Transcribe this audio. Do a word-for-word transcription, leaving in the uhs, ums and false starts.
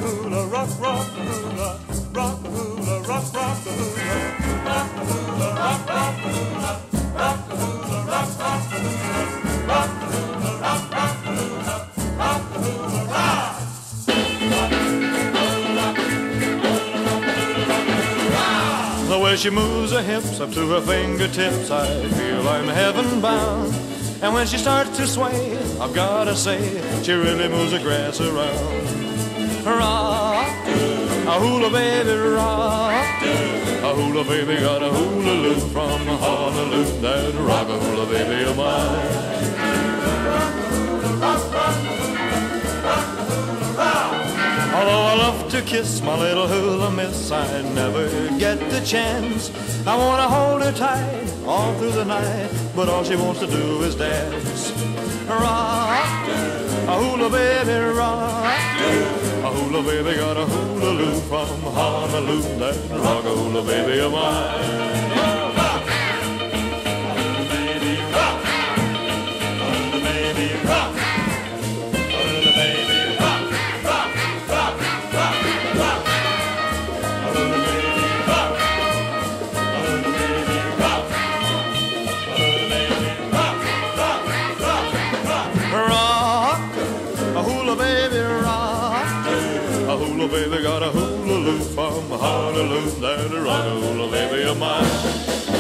hula, rock, rock the hula, rock the hula, rock, rock the hula, rock the hula, rock, rock the hula, rock the hula, rock, rock the hula, rock the hula, rock, rock the hula, rock the hula, rock. The way she moves her hips up to her fingertips, I feel I'm heaven bound. And when she starts to sway, I've gotta say, she really moves the grass around. Rock, a hula baby, rock. A hula baby got a hula loop from Honolulu. That rock a hula baby of mine. Although I love to kiss my little hula miss, I never get the chance. I wanna hold her tight all through the night, but all she wants to do is dance. Rock, a hula baby, rock. A hula baby got a hula loop from Honolulu. That rock a hula baby of mine. Hula baby got a hula loop from Honolulu. That rock a hula baby of mine.